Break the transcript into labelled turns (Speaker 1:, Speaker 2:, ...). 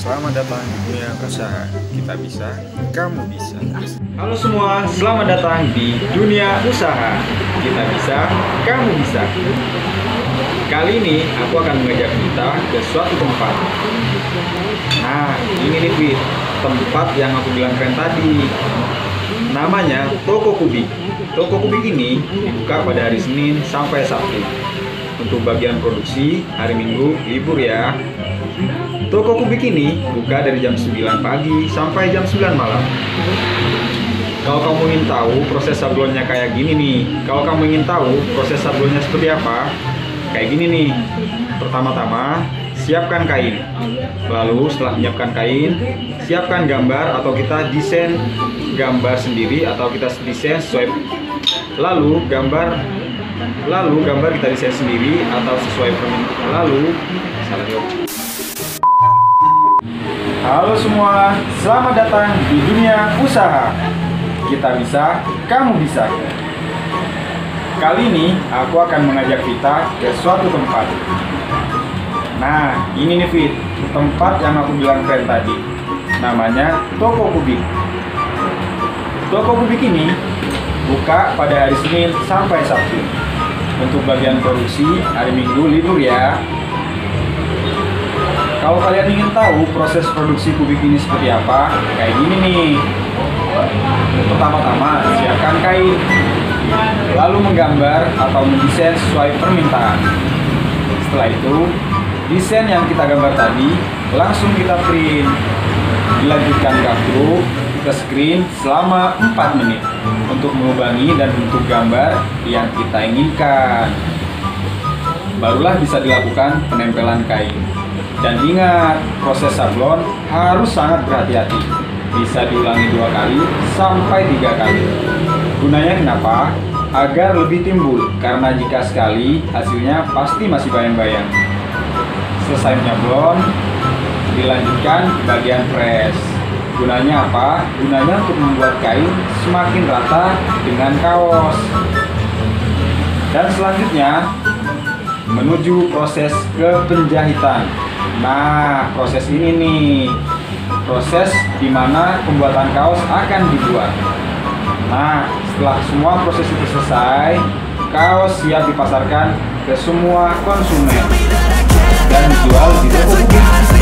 Speaker 1: Selamat datang di dunia usaha. Kita bisa, kamu bisa.
Speaker 2: Halo semua, selamat datang di dunia usaha. Kita bisa, kamu bisa. Kali ini aku akan mengajak kita ke suatu tempat. Nah, ini nih Fit, tempat yang aku bilang keren tadi. Namanya Toko Kubik. Toko Kubik ini dibuka pada hari Senin sampai Sabtu. Untuk bagian produksi, hari Minggu libur ya. Toko Kubik ini buka dari jam 9 pagi sampai jam 9 malam. Kalau kamu ingin tahu proses sablonnya kayak gini nih, kalau kamu ingin tahu proses sablonnya seperti apa, kayak gini nih. Pertama-tama, siapkan kain. Lalu setelah menyiapkan kain, siapkan gambar atau kita desain gambar sendiri atau kita desain sesuai. Lalu gambar kita desain sendiri atau sesuai permintaan. Halo semua, selamat datang di dunia usaha. Kita bisa, kamu bisa. Kali ini aku akan mengajak kita ke suatu tempat. Nah, ini nih Fit, tempat yang aku bilang keren tadi. Namanya Toko Kubik. Toko Kubik ini buka pada hari Senin sampai Sabtu. Untuk bagian produksi, hari Minggu libur ya. Kalau kalian ingin tahu proses produksi kubik ini seperti apa, kayak gini nih. Pertama-tama, siapkan kain. Lalu menggambar atau mendesain sesuai permintaan. Setelah itu, desain yang kita gambar tadi langsung kita print. Dilanjutkan gapro ke screen selama 4 menit untuk mengubangi dan bentuk gambar yang kita inginkan. Barulah bisa dilakukan penempelan kain. Dan ingat, proses sablon harus sangat berhati-hati. Bisa diulangi 2 kali sampai 3 kali. Gunanya kenapa? Agar lebih timbul, karena jika sekali hasilnya pasti masih bayang-bayang. Selesai menyablon, dilanjutkan bagian press. Gunanya apa? Gunanya untuk membuat kain semakin rata dengan kaos. Dan selanjutnya menuju proses ke penjahitan. Nah, proses ini nih, proses di mana pembuatan kaos akan dibuat. Nah, setelah semua proses itu selesai, kaos siap dipasarkan ke semua konsumen dan dijual di toko kubik.